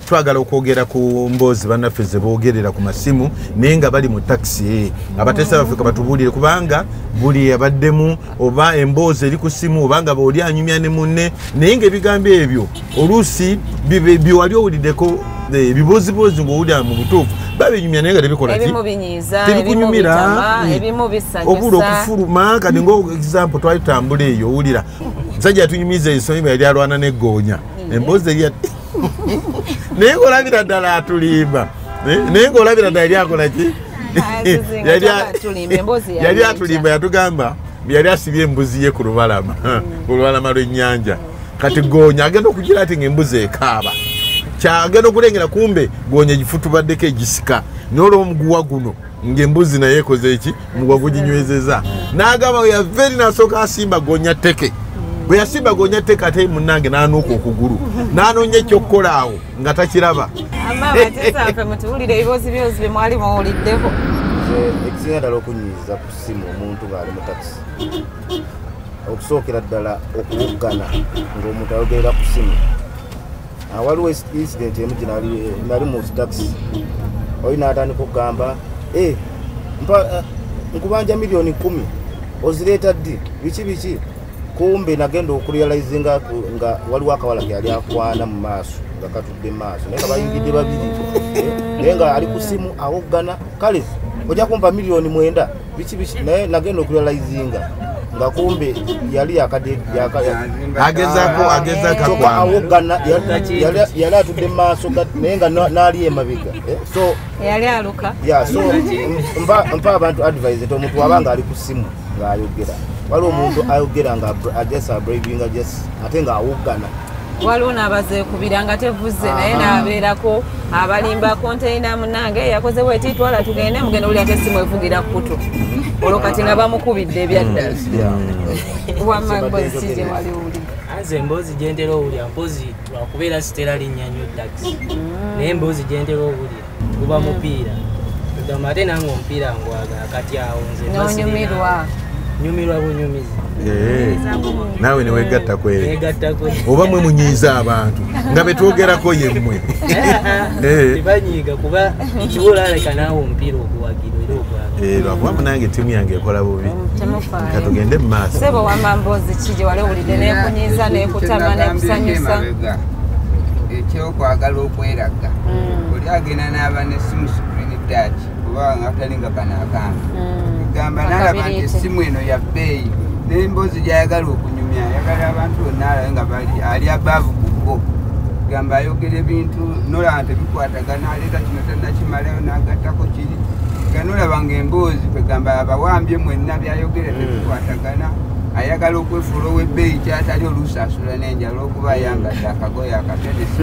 twagala okwogera ku mboozi bannaffe ze boogerera ku masimu naye nga bali mu takisi abateesa baffe batubuulire kubanga buli abaddemu oba emboozi eri ku simu obanga baoli anyumya ne munne naye ng'ebigambo ebyo oluusi biwali owuliddeko ebibuuziboozi ng'owulira mu butuufu babinyumya naye nga tebikunyumira obula okufuluma kati ng'example twali tutambula eyo owulira musajja yatunyumiza ensonyi yali alwana n'eggoonya emboozi eri naye ng'olabira ddala atulimba naye ng'olabira ddala yali akola ki yali atulimba yatugamba yali asibye embuzi ye ku lubalama lw'ennyanja kati goonya agenda okugira ati ng'embuzi ekaaba kyagenda okulengera kumbe goonya egifutubaddeko egisika n'olw'omuguwa guno ng'embuzi naye ekoze eki omuguwa guginywezeza n'agamba we yava eri n'asooka asimba goonya tteke bwe yasimba goonya tteke ate munnange n'anuuka okugulu n'anoonya ekyokukola awo nga takiraba ekisinga ddala okunyiiza ku ssimu omuntu ng'ali mu takisi okusookera ddala okuwuggana ng'omuntu ayogerera ku ssimu waliwo incident emu gye nali mu takisi oli n'atandika okugamba nkubanja miliyoni 10 ozireeta ddi biki kumbe nagenda okurealizinga nga waliwo akawala keyali akwana mu maaso nga katudde mu maaso naye nga bayingidde babiri naye nga ali ku ssimu awoggana kale ojja kumpa miliyoni 9 biki naye nagenda okurealizinga nga kumbe yali agezaako awoggana yali atudde mu maaso naye nga n'ali emabega so yali aluka so mpa abantu advise nti omuntu wabanga ali ku ssimu ng'ayogera waliwo omuntu ayogera nga agesa braving ate ng'awoggana waliwo n'abazeekubira nga tevuze naye n'abeerako abalimba konteyina munange yakoze bweti twala tugende mugenda oli ate essimu evugira kutu olwo kati nga bamukubidde ebyaddala wamma mbozi gye wali owuli anze emboozi gye ntera owulira mpozi lwakubeera sitera linnya nnyo takisi naye emboozi gye ntera owulira guba mupiira ogamba ate nange omupiira ngwagala kati awo nze nyumirwa bunyumizi naawe newegatta kwere oba mwe munyiiza abantu nga betwogerako yemmwe tebanyiiga kuba kibola aleka naawe omupiira okuwagira era ogwagala lwakuba munange ttiimu yange ekola bubi katugende mu maaso sebo wamma mboozi ki gye wali owulidde neekunyiiza neekutama neekusanyusa ekyokwagala okweraga oli agenda n'aba nesimu screen touch oba nga talinga kanaakanga gamba nalaba nti essimu eno ya bbeeyi n'emboozi gy'ayagala okunyumya ayagala abantu bonna alabe nga ali abaavu ku bbo gamba ayogera ebintu nolaba tebikwatagana aleeta kino tannakimalayo n'agattako kiri nga nolaba ng'emboozi kwegamba abawambye mwenna byayogera tebikwatagana ayagala okwefuula ow'ebbeeyi kyatali oluusi asula n'enjala olw'okuba ayambadde akagoye akatenesi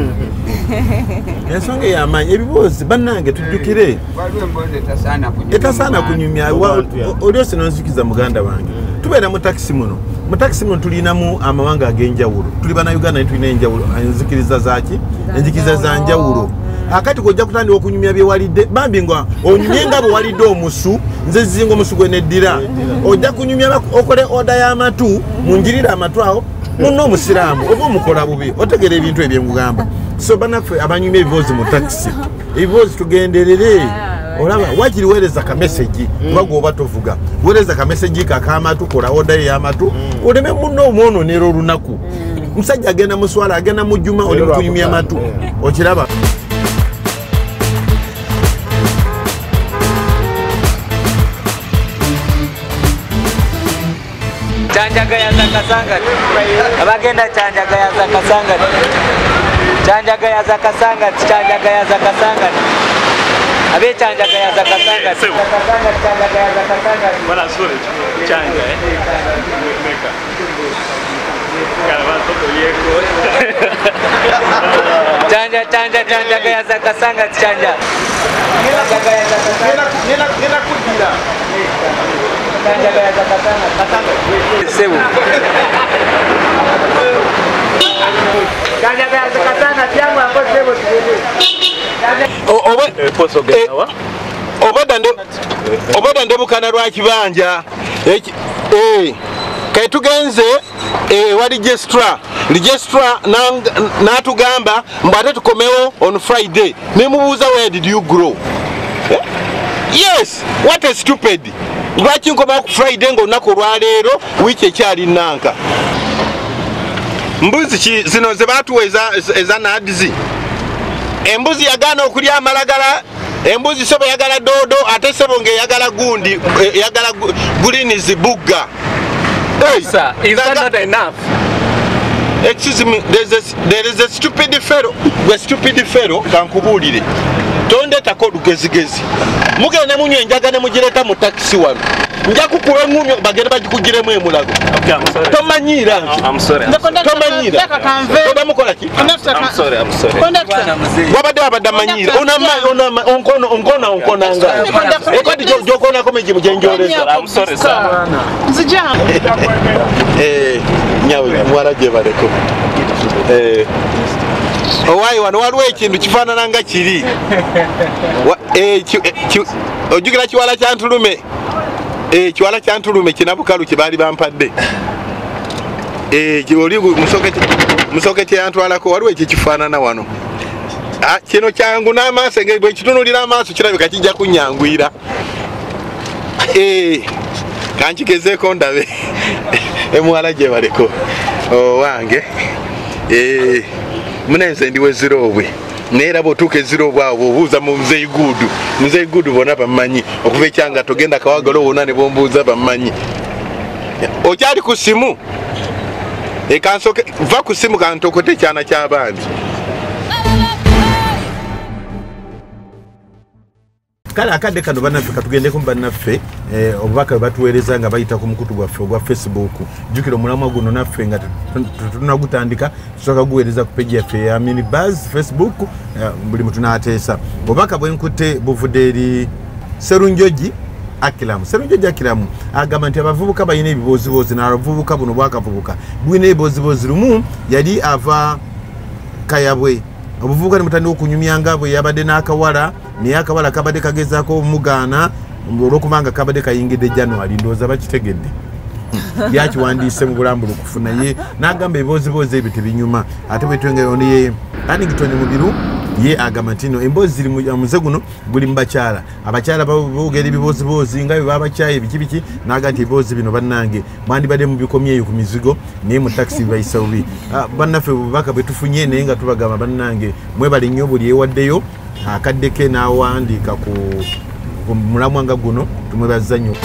ensonga ey'amaanyi ebiboozi bannange tujjukire waliwo emboozi etasaana kunyumya olyosi nonzikiza muganda wange tubeera mu takisi muno tulinamu amawanga ag'enjawulo tuli bannayuganda naye tulina enjawulo enzikiriza zaki enzikiriza za njawulo akati kojja kutandika okunyumya byewalidde bambi nga onyumye nga bwe walidde omusu nze zizinga omusu gwe neddira ojja kunyumya okole oda y'amatu munjirire amatu awo munno omusiraamu oba omukola bubi otegera ebintu ebyengugamba so bannaffe abanyumya ebiboozi mu takisi ebiboozi tugenderere olaba wakiri weereza kameseji kuba gwoba tovuga weereza kameseji kakamatu kola oda y'amatu oleme munno omwonoonera olunaku musajja agenda muswala agenda mu jjuma oli mukunyumya amatu okiraba Chanjagayaza Kasangati abagenda Chanjagayaza Kasangati Chanjagayaza Kasangati Chanjagayaza Kasangati abe Chanjagayaza Kasangati Chanjagayaza Kasangati voilà sole chanja meka cara todo yeko Chanjagayaza Kasangati Chanjagayaza Kasangati nena kudira Chanjagayaza Kasangati sebu Chanjagayaza Kasangati yangu ambapo sebu obadde ndebukana lwa kibanja kati tugenze wali gestra registrar n'atugamba mbwate tukomewo on Friday nemubuuza where did you grow? Yes, what a stupid. Lwaki nkomawo ku Friday ng'olunaku olwaleero wiiki ekyali nanka. Mbuzi ki zino ze baatuwa eza NADS? Embuzi yagaana okulya amalagala, embuzi sebo yagala doodo, ate sebo ng'eyagala gundi, yagala greens bugga. Hey, sir, is that not enough? Excuse me, there is a stupid fellow. The stupid fellow kankubuulire. Tondetako lugezigezi. Mugende munywe enjaga ne mugireta mu taxi wano. Nja kukuwa ngumyo bagende bagikugiremu emulago. Okay, I'm sorry. Tomanyira. I'm sorry. Tomanyira. Oba mukola ki? I'm sorry. Wabadde wabadde amanyira. Onkona nga. Ekati jokona komeji mujenjoleza. I'm sorry, sir. Nyawe mwara gye baleko. Owayi wano waliwo ekintu kifaanana nga kiri. Ojjukira kiwala kya ntulume. Kiwala kya ntulume kinabukalu kye baali bampadde. Oli musoketi yantwalako waliwo ekyo kifaanana wano. Kino kyangu n'amaaso engeri bwe kitunulira amaaso kirabika kijja kunyangwira. Kankigezeeko ndabe. Emuwala gye baleko. Wange. Munenze ndiwe ziroobwe. Neera bw'otuuka eziroobwe awo bw'obuuza mu Muzeeyi Guudu. Muzeeyi Guudu bonna bammanyi. Okuva ekyanga togenda Kawagalo wonna ne bombuuza bammanyi. Okyali ku ssimu? Va ku ssimu kantokote ekyana ky'abandi. Kale akadde kano bannaffe katugendeko mu bannaffe obubaka batuweereza nga bayita ku mukutu gwaffe ogwa Facebook. Jjukira omulamwa guno naffe nga tunagutandika tusooka guweereza ku peji yaffe ya Minibuzz Facebook, buli muntu n'ateesa. Obubaka bwenkutte buvudde eri Serunjoji Akiramu agamba nti abavubuka balina ebiboozibozi n'abavubuka buno bwakavubuka bulina ebiboozibozi. Lumu yali ava Kayabwe, obuvubuka ne mutandika okunyumyanga bwe yabadde n'akawala, naye akawala kabadde kagezaako omugaana olw'okubanga kabadde kayingidde January. Ndowooza bakitegedde byakiwandiise mu bulambulukufu, naye n'agamba ebiboozibozi ebyo tebinyuma. Ate bwetwengeyo ye Annington Mubiru ye agamba nti no emboozi ziri muze guno guli mu bakyala. Abakyala boogera ebiboozibozi nga bwe babakyaye biki n'aga nti ebiboozi bino bannange bandibadde mu bikomyeyo ku mizigo naye mu taxi bayisa bubi. Bannaffe bubaka bwe tufunye naye nga tubagamba bannange mwebale nnyo buli ewaddeyo akadde ke n'awandiika ku mulamwa nga guno tumwebaza nnyo.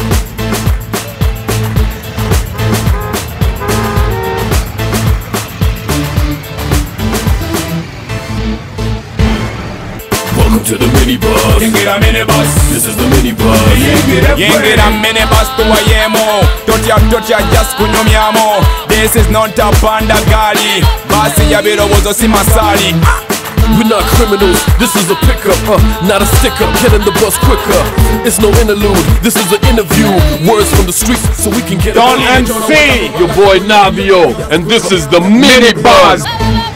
Welcome to the Minibuzz. Yingira Minibuzz. This is the Minibuzz. Yingira Minibuzz tuwayemo. Totya just kunyumyamo. This is not a panda gali. Basi ya birobozo si masali. We're not criminals, this is a pickup, not a stick-up, getting the bus quicker. It's no interlude, this is an interview. Words from the streets so we can get Don MC, your boy Navio, and this is the Minibuzz.